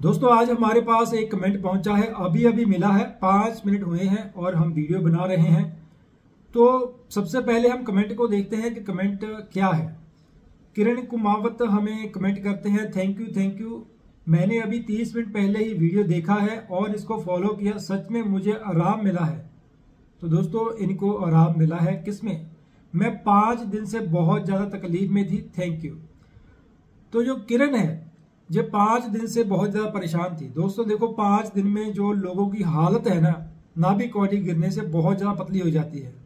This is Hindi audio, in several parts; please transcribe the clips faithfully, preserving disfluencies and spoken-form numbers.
दोस्तों आज हमारे पास एक कमेंट पहुंचा है, अभी अभी मिला है, पांच मिनट हुए हैं और हम वीडियो बना रहे हैं। तो सबसे पहले हम कमेंट को देखते हैं कि कमेंट क्या है। किरण कुमावत हमें कमेंट करते हैं, थैंक यू थैंक यू, मैंने अभी तीस मिनट पहले ही वीडियो देखा है और इसको फॉलो किया, सच में मुझे आराम मिला है। तो दोस्तों इनको आराम मिला है किसमें? मैं पांच दिन से बहुत ज्यादा तकलीफ में थी, थैंक यू। तो जो किरण है ये पांच दिन से बहुत ज्यादा परेशान थी। दोस्तों देखो, पांच दिन में जो लोगों की हालत है ना, नाभि कौड़ी गिरने से बहुत ज्यादा पतली हो जाती है।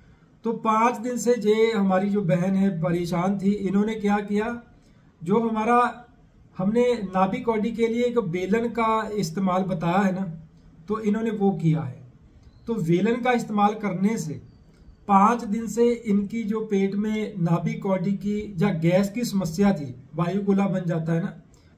तो पांच दिन से ये हमारी जो बहन है परेशान थी। इन्होंने क्या किया, जो हमारा हमने नाभि कौड़ी के लिए एक बेलन का इस्तेमाल बताया है ना, तो इन्होंने वो किया है। तो बेलन का इस्तेमाल करने से पांच दिन से इनकी जो पेट में नाभि कौड़ी की या गैस की समस्या थी, वायु गोला बन जाता है ना,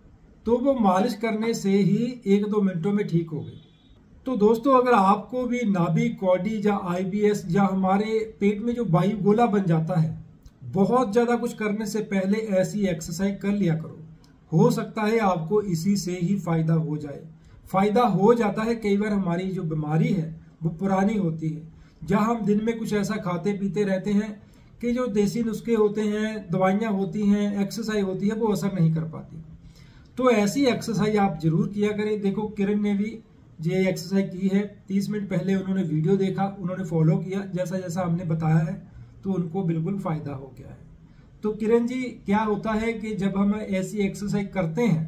तो वो मालिश करने से ही एक दो मिनटों में ठीक हो गई। तो दोस्तों अगर आपको भी नाभि कौड़ी या आईबीएस या हमारे पेट में जो वायु गोला बन जाता है, बहुत ज्यादा कुछ करने से पहले ऐसी एक्सरसाइज कर लिया करो। हो सकता है आपको इसी से ही फायदा हो जाए। फायदा हो जाता है, कई बार हमारी जो बीमारी है वो पुरानी होती है, जहां हम दिन में कुछ ऐसा खाते पीते रहते हैं कि जो देसी नुस्खे होते हैं, दवाइयां होती हैं, एक्सरसाइज होती है, वो असर नहीं कर पाती। तो ऐसी एक्सरसाइज आप जरूर किया करें। देखो किरण ने भी ये एक्सरसाइज की है, तीस मिनट पहले उन्होंने वीडियो देखा, उन्होंने फॉलो किया जैसा जैसा हमने बताया है, तो उनको बिल्कुल फायदा हो गया है। तो किरण जी, क्या होता है कि जब हम ऐसी एक्सरसाइज करते हैं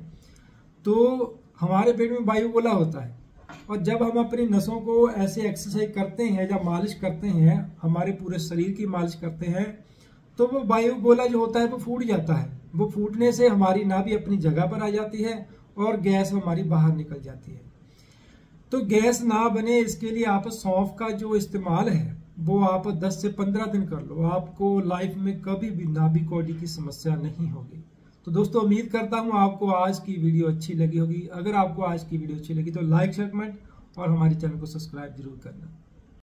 तो हमारे पेट में वायु गोला होता है, और जब हम अपनी नसों को ऐसे एक्सरसाइज करते हैं या मालिश करते हैं, हमारे पूरे शरीर की मालिश करते हैं, तो वो वायु गोला जो होता है वो फूट जाता है। वो फूटने से हमारी नाभि अपनी जगह पर आ जाती है और गैस हमारी बाहर निकल जाती है। तो गैस ना बने इसके लिए आप सौंफ का जो इस्तेमाल है वो आप दस से पंद्रह दिन कर लो, आपको लाइफ में कभी भी नाभि कौड़ी की समस्या नहीं होगी। तो दोस्तों उम्मीद करता हूं आपको आज की वीडियो अच्छी लगी होगी। अगर आपको आज की वीडियो अच्छी लगी तो लाइक शेयर कमेंट और हमारे चैनल को सब्सक्राइब जरूर करना।